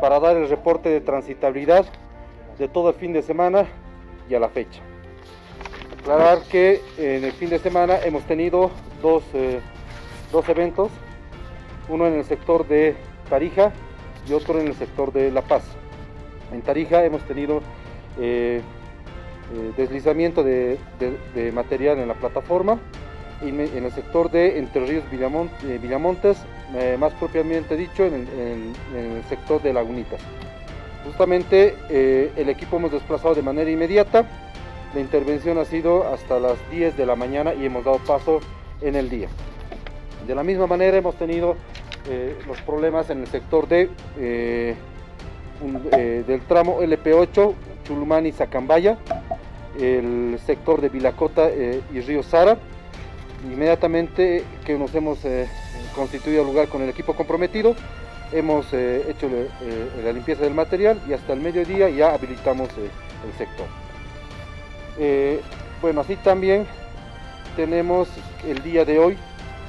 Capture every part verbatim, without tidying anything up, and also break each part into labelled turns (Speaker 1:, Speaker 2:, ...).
Speaker 1: para dar el reporte de transitabilidad de todo el fin de semana y a la fecha. Aclarar que en el fin de semana hemos tenido dos, eh, dos eventos, uno en el sector de Tarija y otro en el sector de La Paz. En Tarija hemos tenido eh, eh, deslizamiento de, de, de material en la plataforma, y en el sector de Entre Ríos Villamont, eh, Villamontes, eh, más propiamente dicho en el, en, en el sector de Lagunitas. Justamente eh, el equipo hemos desplazado de manera inmediata. La intervención ha sido hasta las diez de la mañana y hemos dado paso en el día. De la misma manera hemos tenido eh, los problemas en el sector de, eh, un, eh, del tramo L P ocho, Chulumani-Sacambaya, el sector de Vilacota eh, y Río Sara. Inmediatamente que nos hemos eh, constituido lugar con el equipo comprometido, hemos eh, hecho eh, la limpieza del material y hasta el mediodía ya habilitamos eh, el sector. Eh, bueno, así también tenemos el día de hoy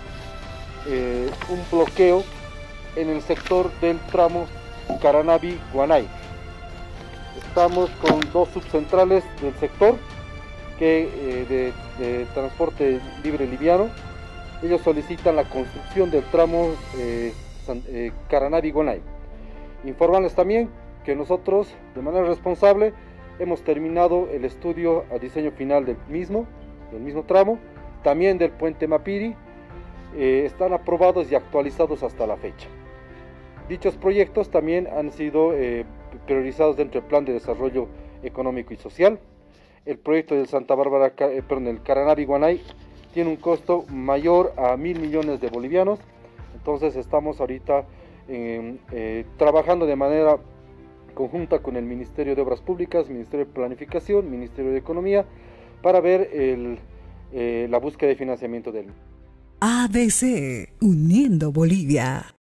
Speaker 1: eh, un bloqueo en el sector del tramo Caranavi-Guanay. Estamos con dos subcentrales del sector que, eh, de, de transporte libre liviano. Ellos solicitan la construcción del tramo eh, eh, Caranavi-Guanay. Informarles también que nosotros, de manera responsable, hemos terminado el estudio a diseño final del mismo, del mismo tramo, también del puente Mapiri. Eh, están aprobados y actualizados hasta la fecha. Dichos proyectos también han sido eh, priorizados dentro del Plan de Desarrollo Económico y Social. El proyecto del Santa Bárbara, eh, perdón, el Caranavi-Guanay tiene un costo mayor a mil millones de bolivianos. Entonces estamos ahorita eh, eh, trabajando de manera conjunta con el Ministerio de Obras Públicas, Ministerio de Planificación, Ministerio de Economía, para ver el, eh, la búsqueda de financiamiento del.
Speaker 2: A B C, uniendo Bolivia.